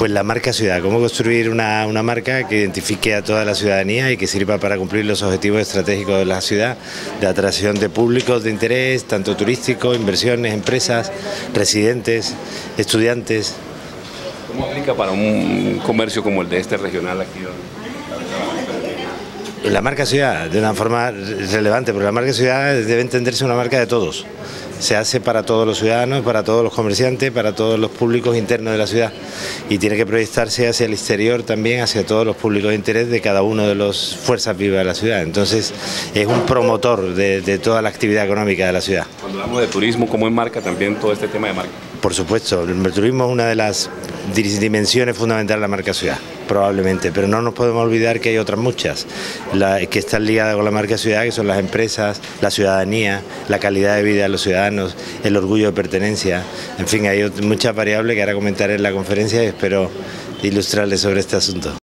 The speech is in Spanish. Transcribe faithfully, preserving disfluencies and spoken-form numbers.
Pues la marca ciudad, cómo construir una, una marca que identifique a toda la ciudadanía y que sirva para cumplir los objetivos estratégicos de la ciudad, de atracción de públicos de interés, tanto turísticos, inversiones, empresas, residentes, estudiantes. ¿Cómo aplica para un comercio como el de este regional aquí? La marca ciudad, de una forma relevante, porque la marca ciudad debe entenderse una marca de todos. Se hace para todos los ciudadanos, para todos los comerciantes, para todos los públicos internos de la ciudad y tiene que proyectarse hacia el exterior también, hacia todos los públicos de interés de cada uno de las fuerzas vivas de la ciudad. Entonces es un promotor de, de toda la actividad económica de la ciudad. Cuando hablamos de turismo, ¿cómo enmarca también todo este tema de marca? Por supuesto, el turismo es una de las dimensiones fundamentales de la marca ciudad, probablemente, pero no nos podemos olvidar que hay otras muchas, la, que están ligadas con la marca ciudad, que son las empresas, la ciudadanía, la calidad de vida de los ciudadanos, el orgullo de pertenencia, en fin, hay muchas variables que ahora comentaré en la conferencia y espero ilustrarles sobre este asunto.